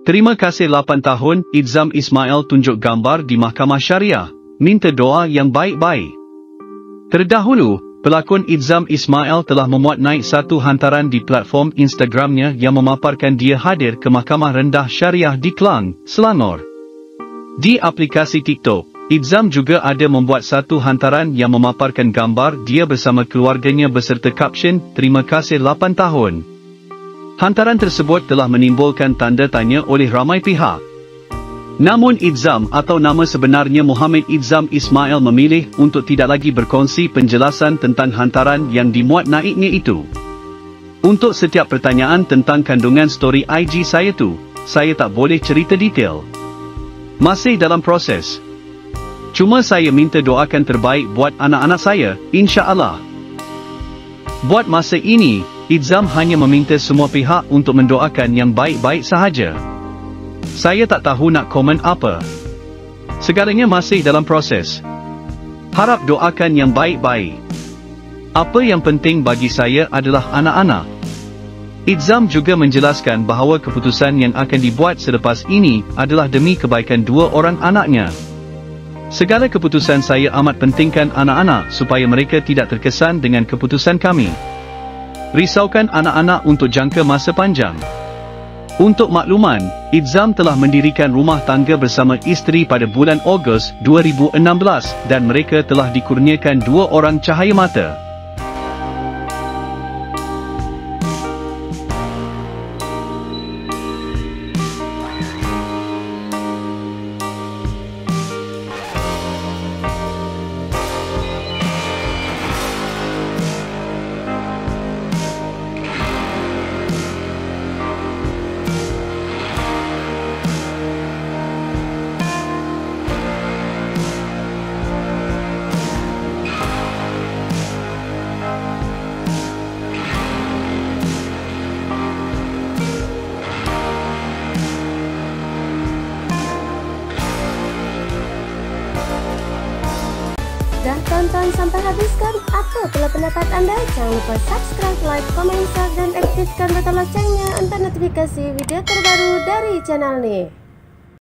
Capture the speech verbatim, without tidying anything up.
Terima kasih lapan tahun, Itzam Ismail tunjuk gambar di Mahkamah Syariah, minta doa yang baik-baik. Terdahulu, pelakon Itzam Ismail telah memuat naik satu hantaran di platform Instagramnya yang memaparkan dia hadir ke Mahkamah Rendah Syariah di Klang, Selangor. Di aplikasi TikTok, Itzam juga ada membuat satu hantaran yang memaparkan gambar dia bersama keluarganya beserta kapsyen, "Terima kasih lapan tahun." Hantaran tersebut telah menimbulkan tanda tanya oleh ramai pihak. Namun Itzam atau nama sebenarnya Muhammad Itzam Ismail memilih untuk tidak lagi berkongsi penjelasan tentang hantaran yang dimuat naiknya itu. Untuk setiap pertanyaan tentang kandungan story I G saya tu, saya tak boleh cerita detail. Masih dalam proses. Cuma saya minta doakan terbaik buat anak-anak saya, insya-Allah. Buat masa ini, Itzam hanya meminta semua pihak untuk mendoakan yang baik-baik sahaja. Saya tak tahu nak komen apa. Segalanya masih dalam proses. Harap doakan yang baik-baik. Apa yang penting bagi saya adalah anak-anak. Itzam juga menjelaskan bahawa keputusan yang akan dibuat selepas ini adalah demi kebaikan dua orang anaknya. Segala keputusan saya amat pentingkan anak-anak supaya mereka tidak terkesan dengan keputusan kami. Risaukan anak-anak untuk jangka masa panjang. Untuk makluman, Itzam telah mendirikan rumah tangga bersama isteri pada bulan Ogos dua ribu enam belas dan mereka telah dikurniakan dua orang cahaya mata. Dah tonton sampai habis kan? Apa pula pendapat anda? Jangan lupa subscribe, like, komen, share dan aktifkan butang loncengnya untuk notifikasi video terbaru dari channel ni.